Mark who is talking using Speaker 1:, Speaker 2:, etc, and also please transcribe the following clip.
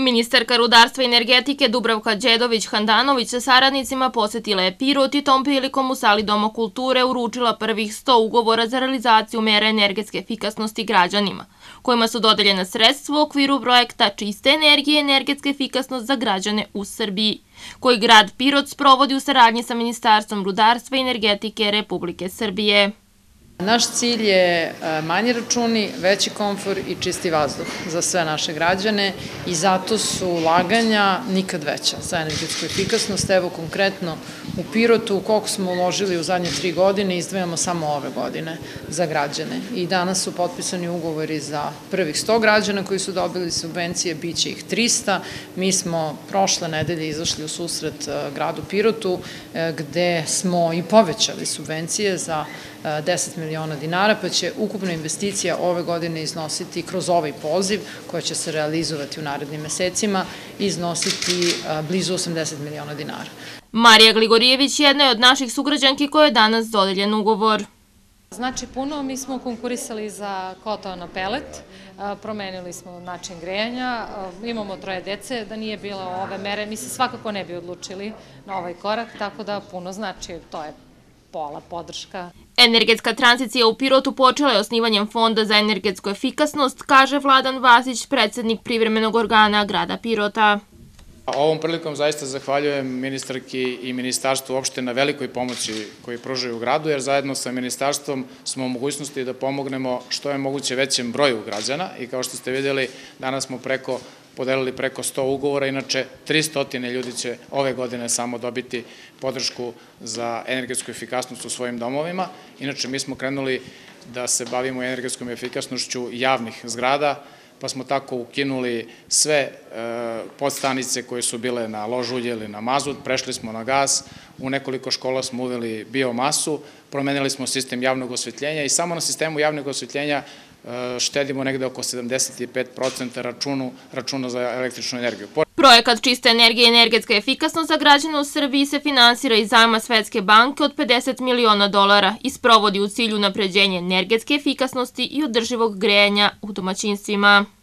Speaker 1: Ministarka rudarstva i energetike Dubravka Đedović-Handanović sa saradnicima posetila je Pirot i tom prilikom u sali Doma kulture uručila prvih 100 ugovora za realizaciju mera energetske efikasnosti građanima, kojima su dodeljena sredstva u okviru projekta Čiste energije i energetska efikasnost za građane u Srbiji, koji grad Pirot sprovodi u saradnji sa Ministarstvom rudarstva i energetike Republike Srbije.
Speaker 2: Naš cilj je manji računi, veći komfor i čisti vazduh za sve naše građane i zato su ulaganja nikad veća za energetsku efikasnost. Evo konkretno u Pirotu koliko smo uložili u zadnje 3 godine, izdvajamo samo ove godine za građane. I danas su potpisani ugovori za prvih 100 građana koji su dobili subvencije, bit će ih 300. Mi smo prošle nedelje izašli u susret gradu Pirotu gde smo i povećali subvencije za 10 miliona dinara, pa će ukupna investicija ove godine iznositi kroz ovaj poziv, koja će se realizovati u narednim mesecima, iznositi blizu 80 miliona dinara.
Speaker 1: Marija Gligorijević jedna je od naših sugrađanki kojoj je danas dodeljen ugovor.
Speaker 3: Znači puno, mi smo konkurisali za kotao na pelet, promenili smo način grejanja, imamo 3 dece, da nije bilo ove mere, mi se svakako ne bi odlučili na ovaj korak, tako da puno znači, to je pola podrška.
Speaker 1: Energetska tranzicija u Pirotu počela je osnivanjem Fonda za energetsku efikasnost, kaže Vladan Vasić, predsednik privremenog organa grada Pirota.
Speaker 4: Ovom prilikom zaista zahvaljujem ministarki i ministarstvu uopšte na velikoj pomoći koju pružaju u gradu, jer zajedno sa ministarstvom smo u mogućnosti da pomognemo što je moguće većem broju građana i kao što ste vidjeli, danas smo podelili preko 100 ugovora, inače 300 ljudi će ove godine samo dobiti podršku za energetsku efikasnost u svojim domovima. Inače, mi smo krenuli da se bavimo energetskom efikasnošću javnih zgrada, pa smo tako ukinuli sve podstanice koje su bile na lož ulje ili na mazut, prešli smo na gas, u nekoliko škola smo uveli biomasu, promenili smo sistem javnog osvetljenja i samo na sistemu javnog osvetljenja štedimo negde oko 75% računa za električnu energiju.
Speaker 1: Projekat Čiste energije i energetska efikasnost za građane u Srbiji se finansira iz zajma Svetske banke od 50 miliona dolara i sprovodi u cilju unapređenja energetske efikasnosti i održivog grejanja u domaćinstvima.